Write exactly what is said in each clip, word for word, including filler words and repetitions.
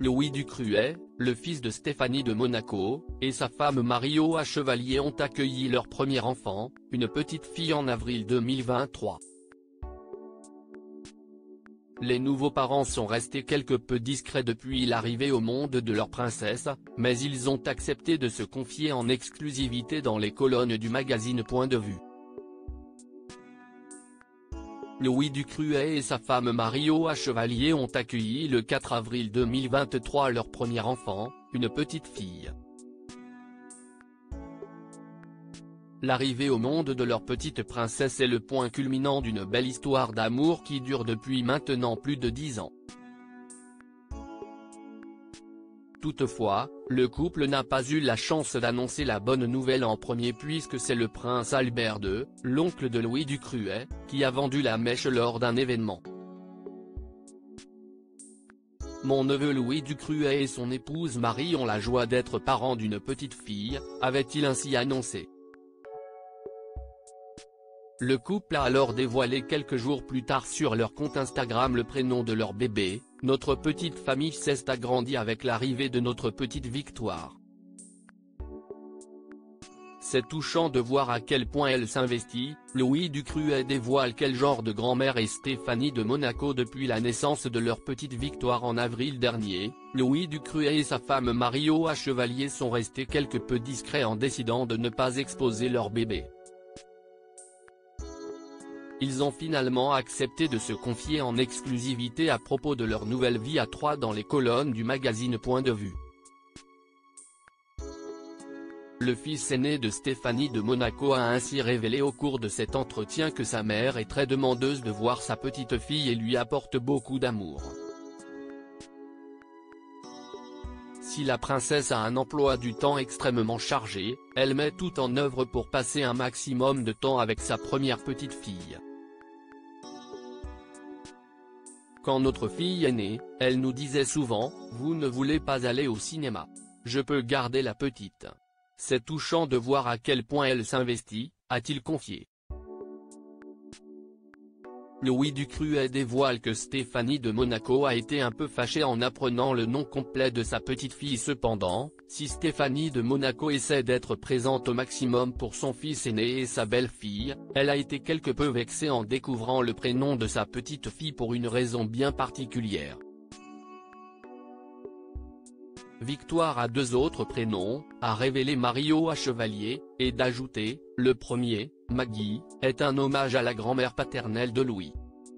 Louis Ducruet, le fils de Stéphanie de Monaco, et sa femme Mario Chevalier ont accueilli leur premier enfant, une petite fille en avril deux mille vingt-trois. Les nouveaux parents sont restés quelque peu discrets depuis l'arrivée au monde de leur princesse, mais ils ont accepté de se confier en exclusivité dans les colonnes du magazine Point de Vue. Louis Ducruet et sa femme Mario Chevalier ont accueilli le quatre avril deux mille vingt-trois leur premier enfant, une petite fille. L'arrivée au monde de leur petite princesse est le point culminant d'une belle histoire d'amour qui dure depuis maintenant plus de dix ans. Toutefois, le couple n'a pas eu la chance d'annoncer la bonne nouvelle en premier puisque c'est le prince Albert deux, l'oncle de Louis Ducruet, qui a vendu la mèche lors d'un événement. Mon neveu Louis Ducruet et son épouse Marie ont la joie d'être parents d'une petite fille, avait-il ainsi annoncé. Le couple a alors dévoilé quelques jours plus tard sur leur compte Instagram le prénom de leur bébé. Notre petite famille s'est agrandie avec l'arrivée de notre petite Victoire. C'est touchant de voir à quel point elle s'investit. Louis Ducruet dévoile quel genre de grand-mère est Stéphanie de Monaco depuis la naissance de leur petite Victoire en avril dernier. Louis Ducruet et sa femme Mario Chevalier sont restés quelque peu discrets en décidant de ne pas exposer leur bébé. Ils ont finalement accepté de se confier en exclusivité à propos de leur nouvelle vie à trois dans les colonnes du magazine Point de Vue. Le fils aîné de Stéphanie de Monaco a ainsi révélé au cours de cet entretien que sa mère est très demandeuse de voir sa petite fille et lui apporte beaucoup d'amour. Si la princesse a un emploi du temps extrêmement chargé, elle met tout en œuvre pour passer un maximum de temps avec sa première petite fille. Quand notre fille est née, elle nous disait souvent « Vous ne voulez pas aller au cinéma. Je peux garder la petite. » C'est touchant de voir à quel point elle s'investit, a-t-il confié. Louis Ducruet dévoile que Stéphanie de Monaco a été un peu fâchée en apprenant le nom complet de sa petite fille. Cependant, si Stéphanie de Monaco essaie d'être présente au maximum pour son fils aîné et sa belle-fille, elle a été quelque peu vexée en découvrant le prénom de sa petite fille pour une raison bien particulière. Victoire a deux autres prénoms, a révélé Mario Chevalier, et d'ajouter, le premier, Maggie, est un hommage à la grand-mère paternelle de Louis.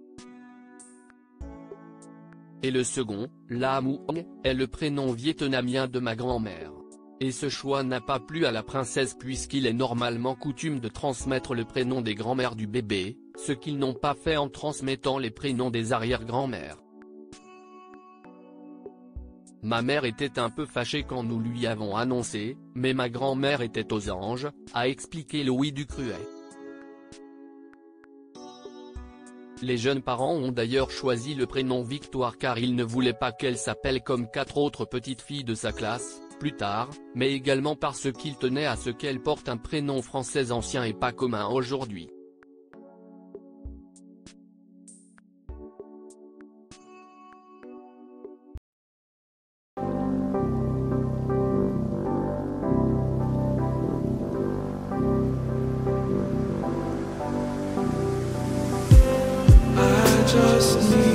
Et le second, La Muong, est le prénom vietnamien de ma grand-mère. Et ce choix n'a pas plu à la princesse puisqu'il est normalement coutume de transmettre le prénom des grand-mères du bébé, ce qu'ils n'ont pas fait en transmettant les prénoms des arrière-grand-mères. Ma mère était un peu fâchée quand nous lui avons annoncé, mais ma grand-mère était aux anges, a expliqué Louis Ducruet. Les jeunes parents ont d'ailleurs choisi le prénom Victoire car ils ne voulaient pas qu'elle s'appelle comme quatre autres petites filles de sa classe, plus tard, mais également parce qu'ils tenaient à ce qu'elle porte un prénom français ancien et pas commun aujourd'hui. Just need